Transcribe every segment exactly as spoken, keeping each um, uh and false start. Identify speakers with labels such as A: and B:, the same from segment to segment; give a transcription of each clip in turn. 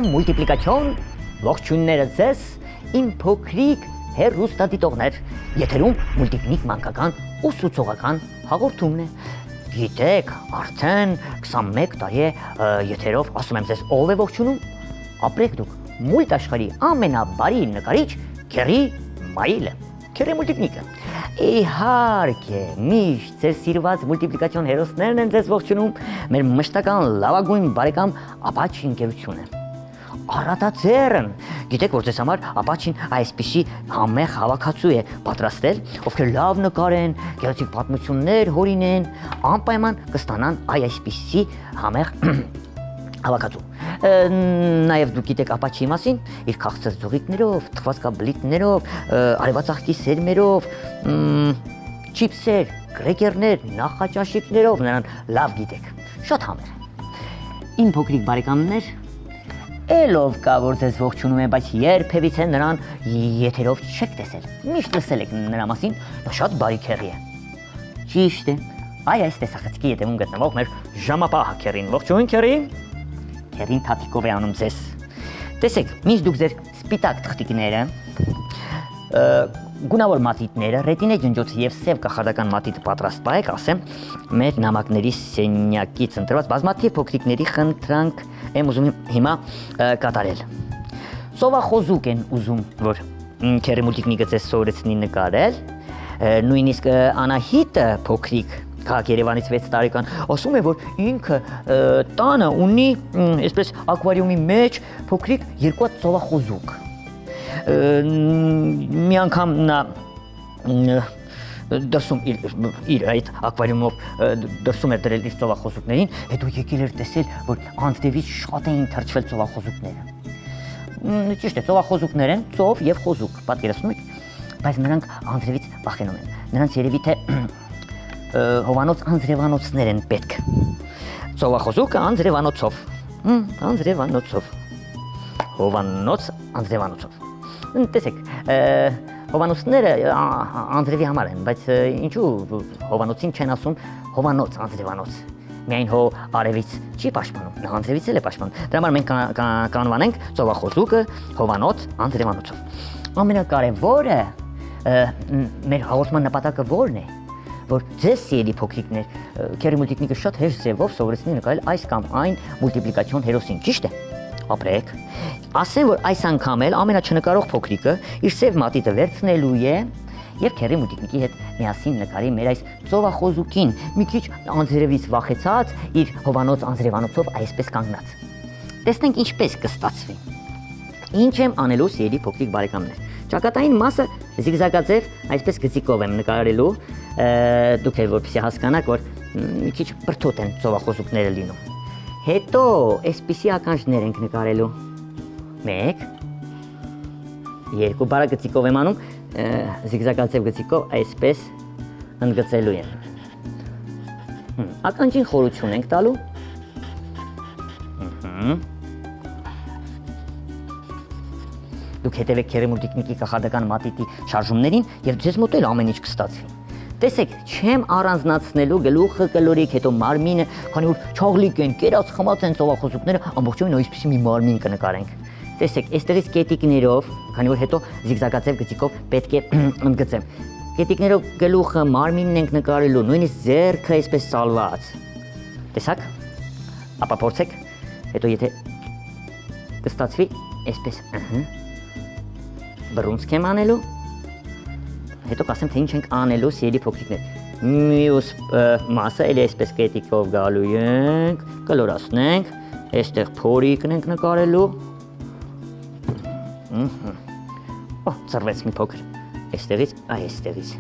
A: Բարեկամ մուլտիպլիկացիոն, ողջույնները ձեզ, իմ փոքրիկ հեռուստադիտողներ, եթերում մուլտիկնիկ մանկական ուսուցողական հաղորդումն է։ Գիտեք, արդեն քսանմեկ տարի է եթերով ասում եմ ձեզ ով է ողջունում, ապրեք դուք մուլտ աշխարհի ամենաբարի նկարիչ Քերի Մայիլը, Քերի մուլտիկնիկը։ Իհարկե, միշտ ձեր սիրված մուլտիպլիկացիոն հերոսներն են ձեզ ողջունում, մեր մշտական լավագույն բարեկամ Աբաչի ընկերությունը։ Առատաձեռն, գիտեք, որ ձեզ համար Աբաչին այսպիսի համեղ հավաքածու է պատրաստել, ովքեր լավ նկարեն, գեղեցիկ պատմություններ հորինեն, անպայման կստանան այ այսպիսի համեղ հավաքածու։ Նաև դուք գիտեք Աբաչիի մասին, իր քաղցր ձողիկներով, թխվածքաբլիթներով, արևածաղկի սերմերով, չիփսեր, կրեկերներ, նախաճաշիկներով նրան լավ գիտեք, շատ համեղ է։ Իմ փոքրիկ բարեկամներ, Էլով կա, որ ձեզ ողջունում է, բայց երբևիցե նրան եթերով չեք տեսել, միշտ լսել եք նրա մասին, նա շատ բարի քերի է։ Ճիշտ է, այ այս տեսախցիկի ետևում գտնվող մեր ժամապահ Քերին, ողջույն Քերի։ Քերին թաթիկով է անում ձեզ։ Տեսեք, միշտ դուք ձեր սպիտակ թղթիկները, գունավոր մատիտները, ռետինե ջնջոցի և սև կախարդական մատիտը պատրաստ պահեք, ասեմ, մեր նամակների սենյակից ընտրված բազմաթիվ փոքրիկների խնդրանք եմ ուզում հիմա կատարել։ Սովախոզուկ են ուզում, որ Քերի մուլտիկնիկը ձեզ սովորեցնի նկարել, նույնիսկ Անահիտը փոքրիկ քաղաք Երևանից վեց տարեկան, ասում է, որ ինքը տանը ունի այսպես ակվարիումի մեջ փոքրիկ երկու հատ սովախոզուկ։ Մի անգամ նա դրսում իր այդ ակվարիումով դրսում էր դրել իր ծովախոզուկներին, հետո եկել էր տեսել, որ անձրևից շատ էին թրջվել ծովախոզուկները։ Ճիշտ է, ծովախոզուկներ են, ծով և խոզուկ, պատկերացնում եք, բայց նրանք անձրևից վախենում են, նրանց երևի թե հովանոց անձրևանոցներ են պետք։ Ծովախոզուկը անձրևանոցով, անձրևանոցով, հովանոց անձրևանոցով։ Տեսեք, հովանոցները անձրևի համար են, բայց ինչու հովանոցին չեն ասում հովանոց անձրևանոց, միայն հո արևից չի պաշտպանում, նա անձրևից էլ է պաշտպանում, դրա համար մենք կանվանենք ծովախոզուկը հովանոց անձրևանոցով։ Ամենակարևորը մեր հաղորդման նպատակը որն է, որ ձեզ սիրելի փոքրիկներ, Քերի մուլտիկնիկը շատ հեշտ ձևով սովորեցնի նկարել այս կամ այն մուլտիպլիկացիոն հերոսին, ճիշտ է։ Ապրեք, ասեմ, որ այս անգամ էլ ամենաչնկարող փոքրիկը իր սև մատիտը վերցնելու է և Քերի մուլտիկնիկի հետ միասին նկարի մեր այս ծովախոզուկին, մի քիչ անձրևից վախեցած, իր հովանոց անձրևանոցով այսպես կանգնած։ Տեսնենք ինչպես կստացվի։ Ինչ եմ անելու սիրելի փոքրիկ բարեկամներ։ Ճակատային մասը զիգզագաձև այսպես գծիկով եմ նկարելու, դուք էլ որպեսզի հասկանաք, որ մի քիչ բրդոտ են ծովախոզուկները լինում։ Հետո այսպիսի ականջներ ենք նկարելու, մեկ, երկու, բարակ գծիկով եմ անում, զիգզագաձև գծիկով այսպես ընդգծելու եմ։ Ականջին խորություն ենք տալու, դուք հետևեք Քերի մուլտիկնիկի կախարդական մատիտի շարժումներին և ձեզ մոտ էլ ամեն ինչ կստացվի։ Տեսեք, չեմ առանձնացնելու գլուխը կլորիկ, հետո մարմինը, քանի որ չաղլիկ են, կերած խմած են ծովախոզուկները, ամբողջովին այսպիսի մի մարմին կնկարենք։ Տեսեք, այստեղից կետիկներով, քանի որ հետո զիգզագաձև գծիկով պետք է ընդգծեմ։ Կետիկներով գլուխը, մարմինն ենք նկարելու, նույնիսկ ձեռքը այսպես սալված։ Տեսաք, ապա փորձեք, հետո եթե կստացվի, այսպես, բռունցք եմ անելու, հետո կասեմ, թե ինչ ենք անելու սիրելի փոքրիկներ։ Մյուս մասը էլի այսպես կետիկով գալու ենք, կլորացնենք, այստեղ փորիկն ենք նկարելու։ Օ, ծռվեց մի փոքր, այստեղից, այստեղից։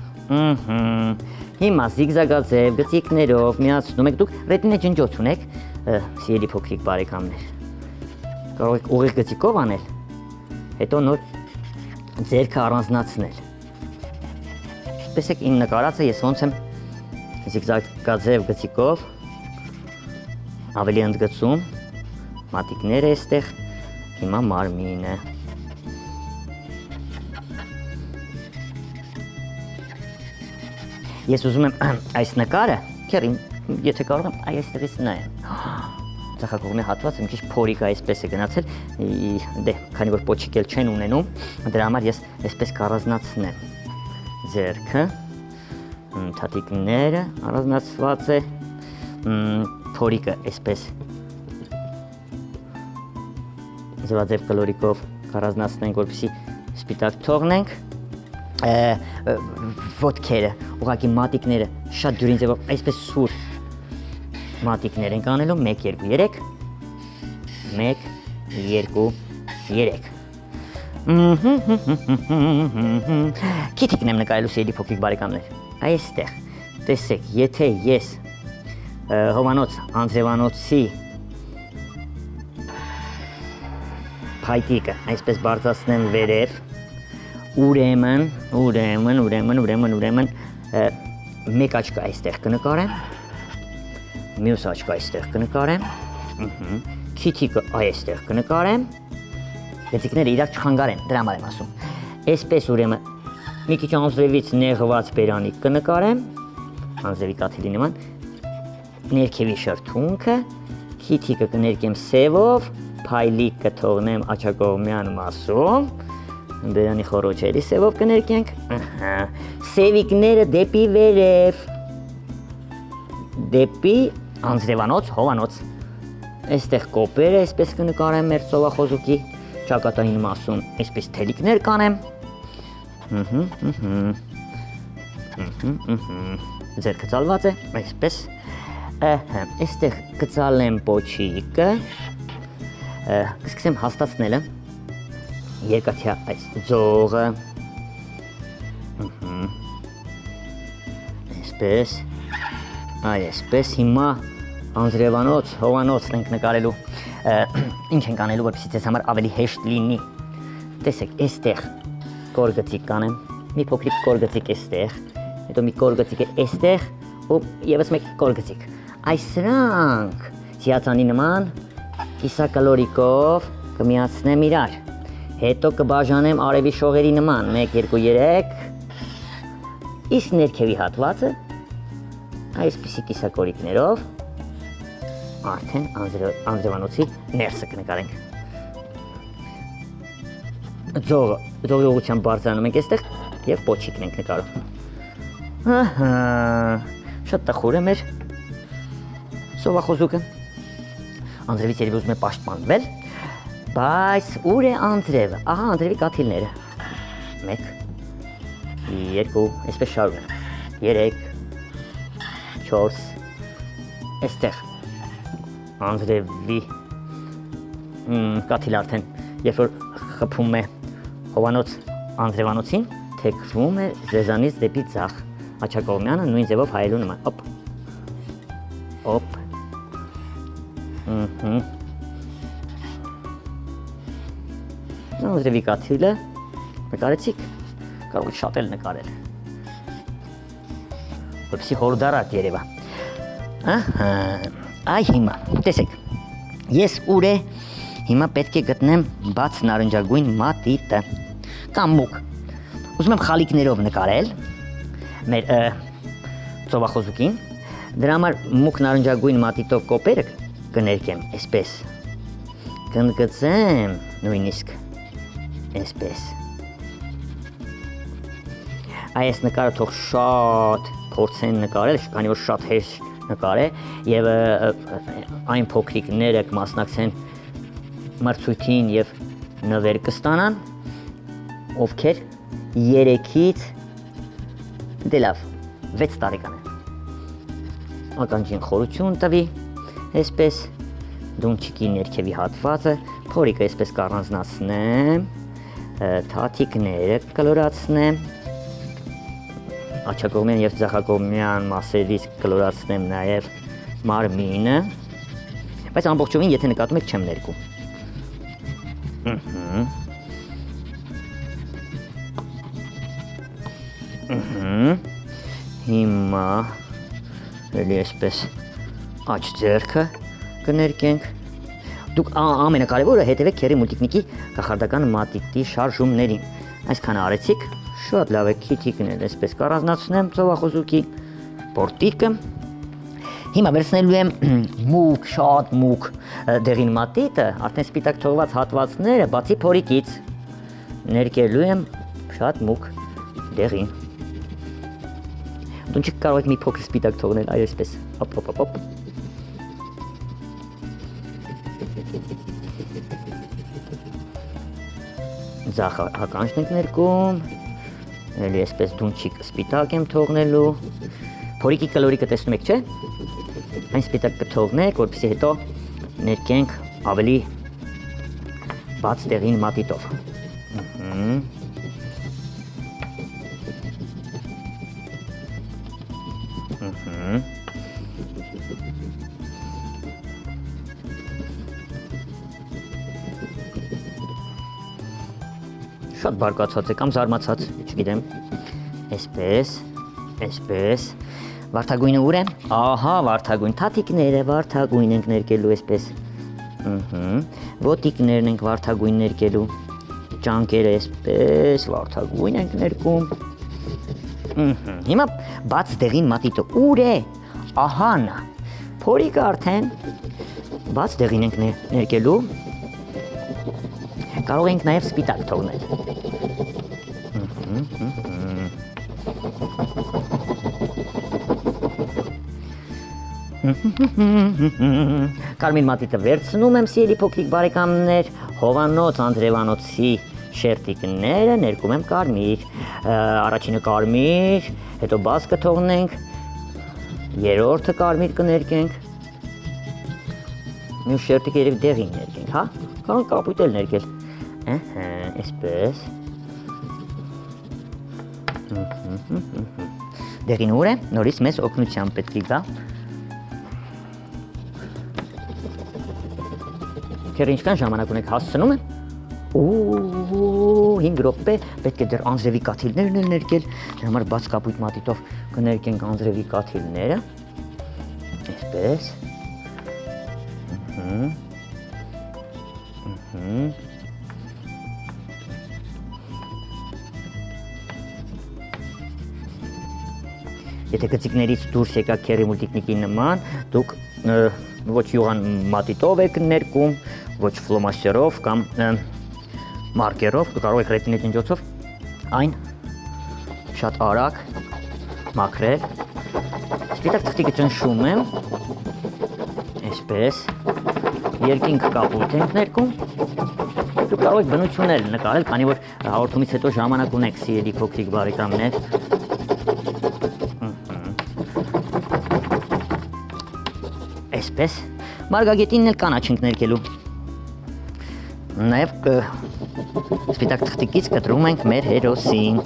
A: Հիմա զիգզագաձև գծիկներով միացնում եք, դուք ռետինե ջնջոց ունեք, սիրելի փոքրիկ բարեկամներ։ Կարող եք ուղիղ գծիկով անել, հետո նոր ձեռքը առանձնացնել։ Տեսեք իմ նկարածը ես ոնց եմ զիգզագաձև գծիկով ավելի ընդգծում, մատիկները այստեղ, հիմա մարմինը։ Ես ուզում եմ այս նկարը, Քերին, եթե կարող եմ այստեղից նայեմ, Ձախակողմի հատվածը մի քիչ փորիկը այսպես է գնացել, դե քանի որ պոչիկ էլ չեն ունենում, դրա համար ես այսպես կառանձնացնեմ ձեռքը, թաթիկները առանձնացված է, փորիկը այսպես ձվաձև կլորիկով կառանձնացնենք, որպեսզի սպիտակ թողնենք, ոտքերը, ուղղակի մատիկները շատ դյուրին ձևով այսպես սուր մատիկներ ենք անելու, մեկ, երկու, երեք, մեկ, երկու, երեք։ Քիթիկն եմ նկարելու սիրելի փոքրիկ բարեկամներ, այստեղ, տեսեք, եթե ես Հովանոց Անձրևանոցի փայտիկը այսպես բարձրացնեմ վերև, ուրեմն, ուրեմն, ուրեմն, ուրեմն, ուրեմն, մեկ աչքը այստեղ կնկարեմ, մյուս աչքը այստեղ կնկարեմ, քիթիկը այստեղ կնկարեմ, գծիկները իրար չխանգարեն, դրա համար եմ ասում, այսպես ուրեմն, մի քիչ անձրևից նեղված բերանիկ կնկարեմ, անձրևի կաթիլի նման, ներքևի շրթունքը, քիթիկը կներկեմ սևով, փայլիկ կթողնեմ աչակողմյան մասում, բերանի խոռոչերի սևով կներկենք, սևիկները դեպի վերև, դեպի Անձրևանոց, Հովանոց, այստեղ կոպերը այսպես կնկարեմ մեր ծովախոզուկի ճակատային մասում, այսպես թելիկներ կանեմ, ձեռքը ծալված է, այսպես, այստեղ կծալեմ պոչիկը, կսկսեմ հաստացնելը, երկաթյա այս ձողը, այսպես, այ այսպես, հիմա Անձրևանոց, Հովանոցն ենք նկարելու, ինչ ենք անելու, որպեսզի ձեզ համար ավելի հեշտ լինի, տեսեք, այստեղ կորգծիկ կանեմ, մի փոքրիկ կորգծիկ այստեղ, հետո մի կորգծիկ է այստեղ ու ևս մեկ կորգծիկ, այս սրանք սիացանի նման կիսակալորիկով կմիացնեմ իրար, հետո կբաժանեմ արևի շողերի նման, մեկ, երկու, երեք, իսկ ներքևի հատվածը այսպիսի կիսակորիկներով արդեն Անձրևանոցի ներսը կնկարենք։ Ձողի ուղղությամբ բարձրանում ենք այստեղ և պոչիկն ենք նկարում։ Շատ տխուր է մեր սովախոզուկը։ Անձրևից երևի ուզում է պաշտպանվել, բայց ուր է անձրևը, ահա անձրևի կաթիլները, մեկ, երկու, այսպես շարունակ, երեք, չորս, այստեղ անձրևի կաթիլ արդեն, երբ որ խփում է Հովանոց Անձրևանոցին, թեքվում է ձեզանից դեպի ձախ, աչակողմյանը նույն ձևով հայելու նման, օպ, օպ, Անձրևի կաթիլը նկարեցիք, կարող եք շատ էլ նկարել, որպեսզի հորդառատ երևա։ Այ հիմա, տեսեք, ես ուր է, հիմա պետք է գտնեմ բաց նարնջագույն մատիտը, կամ մուկ, ուզում եմ խալիկներով նկարել մեր ծովախոզուկին, դրա համար մուկ նարնջագույն մատիտով կոպերը կներկեմ, այսպես, կընդգծեմ նույնիսկ, այսպես, այս նկարը թող շատ փորձեն նկարել, քանի որ շատ հեշտ նկար է և այն փոքրիկները կմասնակցեն մրցույթին և նվեր կստանան, ովքեր երեքից, դե լավ, վեց տարեկան են, ականջին խորություն տվի, այսպես, դունչիկի ներքևի հատվածը, փորիկը այսպես կառանձնացնեմ, թաթիկները կլորացնեմ, աչակողմյան և ձախակողմյան մասերից կլորացնեմ նաև մարմինը, բայց ամբողջովին եթե նկատում եք չեմ ներկում։ Հիմա էլի այսպես աջ ձեռքը կներկենք։ Դուք ամենակարևորը հետևեք Քերի Մուլտիկնիկի կախարդական մատիտի շարժումներին։ Այսքանը արեցիք, շատ լավ է քիթիկն էլ այսպես կառանձնացնեմ ծովախոզուկի պորտիկը Հիմա վերցնելու եմ մուկ, շատ մուկ դեղին մատիտը, արդեն սպիտակ թողված հատվածները բացի փորիկից ներկելու եմ շատ մուկ դեղին։ Դու կարող եք մի փոքր սպիտակ թողնել, այ այսպես, հոպ, հոպ, հոպ։ Ձախ հականջն ենք ներկում, էլի այսպես դունչիկ սպիտակ եմ թողնելու, փորիկի կլորիկը տեսնում եք, չէ՞։ Այն սպիտակ կթողնեք, որպեսզի հետո ներկենք ավելի բաց դեղին մատիտով։ Շատ բարկացած է կամ զարմացած, չգիտեմ, այսպես, այսպես, վարդագույնը ուր է, ահա վարդագույն, թաթիկները վարդագույն ենք ներկելու այսպես, ոտիկներն ենք վարդագույն ներկելու, ճանկերը այսպես վարդագույն ենք ներկում, հիմա բաց դեղին մատիտը ուր է, ահա նա, փորիկը արդեն բաց դեղին ենք ներկելու, կարող ենք նաև սպիտակ թողնել։ Կարմիր մատիտը վերցնում եմ, սիրելի փոքրիկ բարեկամներ, Հովանոց Անդրևանոցի շերտիկները ներկում եմ կարմիր, առաջինը կարմիր, հետո բաց կթողնենք, երրորդը կարմիր կներկենք, մյուս շերտիկը երևի դեղին ներկենք, հա, կարող կապույտ էլ ներկել, այսպես, դեղին ուր է, նորից մեզ օգնության պետք է գա։ Քեր ինչքան ժամանակ ունեք հասցնում եմ։ Օ, հինգ րոպե, պետք է դեռ անձրևի կաթիլներն էլ ներկել, դրա համար բաց կապույտ մատիտով կներկենք անձրևի կաթիլները։ Այսպես։ Եթե գծիկներից դուրս եկաք քերի մուլտիկնիկի նման, դուք ոչ յուղան մատիտով եք ներկում, ոչ ֆլոմաստերով կամ մարկերով, դուք կարող եք ռետինետ միջոցով այն շատ արագ մաքրել։ Սպիտակ թղթիկը ճնշում եմ, այսպես, երկինք կապույտ ենք ներկում, դուք կարող եք բնություններ նկարել, քանի որ հաղորդումից հետո ժամանակ ունեք, սիրելի փոքրիկ բարեկամներ։ Այսպես, մարգագետինն էլ կանաչ ենք ներկելու։ Նաև սպիտակ թղթիկից կտրում ենք մեր հերոսին։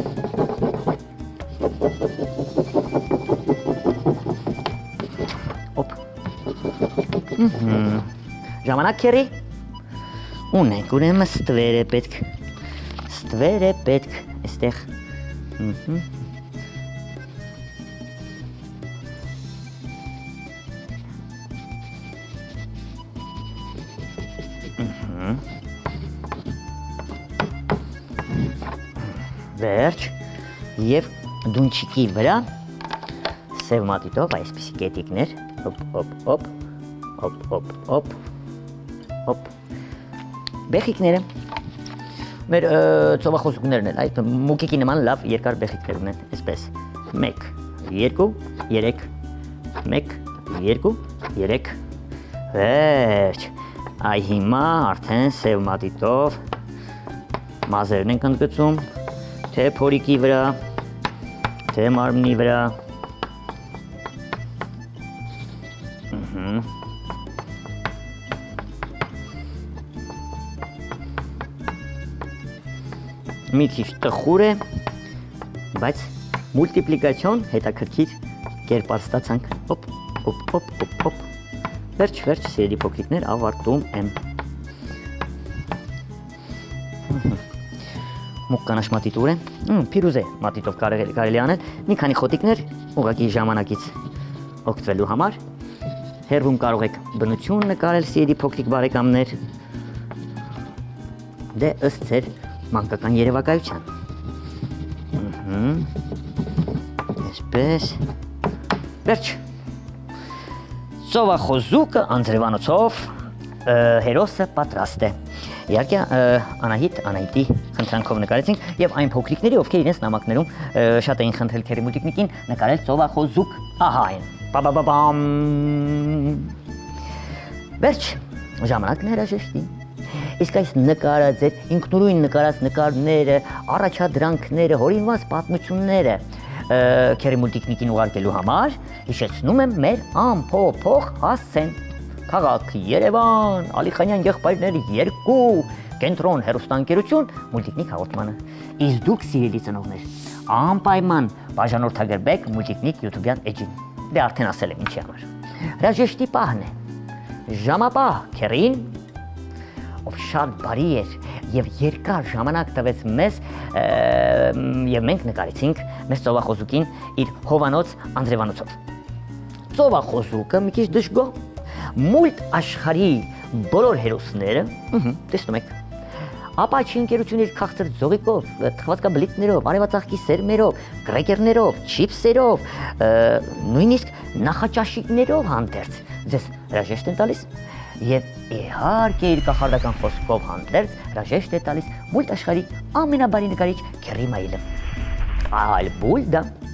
A: Օպ։ Ժամանակ քերի։ Ունենք, ուրեմն ստվեր է պետք։ Ստվեր է պետք, այստեղ։ Վերջ և դունչիկի վրա սև մատիտով այսպիսի կետիկներ, հոպ, հոպ, հոպ, հոպ, հոպ, հոպ, հոպ, բեխիկները, մեր ծովախոսուկներն էլ, այդ մուկիկի նման լավ երկար բեխիկներ ունեն, այսպես, մեկ, երկու, երեք, մեկ, երկու, երեք, վերջ, այ հիմա արդեն սև մատիտով մազերն ենք ընդգծում, թե փորիկի վրա, թե մարմնի վրա։ Մի քիչ տխուր է, բայց մուլտիպլիկացիոն հետաքրքիր կերպար ստացանք։ Հոպ, հոպ, հոպ, հոպ, հոպ։ Վերջ, վերջ, սիրելի փոքրիկներ, ավարտում եմ։ Մուկ կանաչ մատիտ ուր է, փիրուզե մատիտով կարելի անել, մի քանի խոտիկներ ուղղակի ժամանակից օգտվելու համար, հեռվում կարող եք բնություն նկարել, սիրելի փոքրիկ բարեկամներ, դե ըստ ձեր մանկական երևակայության, այսպես, վերջ, Ծովախոզուկը անձրևանոցով հերոսը պատրաստ է։ Իհարկե Անահիտ, Անահիտի խնդրանքով նկարեցինք եւ այն փոքրիկների, ովքեր իրենց նամակներում շատ էին խնդրել Քերի Մուլտիկնիկին նկարել ծովախոզուկ, ահա այն։ Բաբաբաբամ։ Վերջ, ժամանակն հրաժեշտի։ Իսկ այս նկարած էր ինքնուրույն նկարած նկարները, առաջադրանքները, հորինված պատմությունները Քերի Մուլտիկնիկին ուղարկելու համար հիշեցնում եմ մեր ամփոփող հասցեն։ Քաղաք Երևան, Ալիխանյան եղբայրներ երկու, կենտրոն հեռուստաընկերություն, Մուլտիկնիկ հաղորդմանը։ Իսկ դուք սիրելի ծնողներ, անպայման բաժանորդագրվեք Մուլտիկնիկ YouTube-յան էջին։ Դե արդեն ասել եմ ինչի համար։ Հրաժեշտի պահն է։ Ժամապահ Քերին, ով շատ բարի էր եւ երկար ժամանակ տվեց մեզ եւ մենք նկարեցինք մեր ծովախոզուկին իր հովանոց անձրևանոցով։ Ծովախոզուկը մի քիչ դժգոհ, մուլտ աշխարհի բոլոր հերոսները, տեսնում եք, Ապաչի ընկերությունը իր քաղցր ձողիկով, թխվածքաբլիթներով, արևածաղկի սերմերով, կրեկերներով, չիփսերով, նույնիսկ նախաճաշիկներով հանդերձ ձեզ հրաժեշտ են տալիս եւ իհարկե իր կախարդական խոսքով հանդերձ հրաժեշտ է տալիս մուլտ աշխարհի ամենաբարի նկարիչ Քերի Մայիլը։ Այլ բուլդա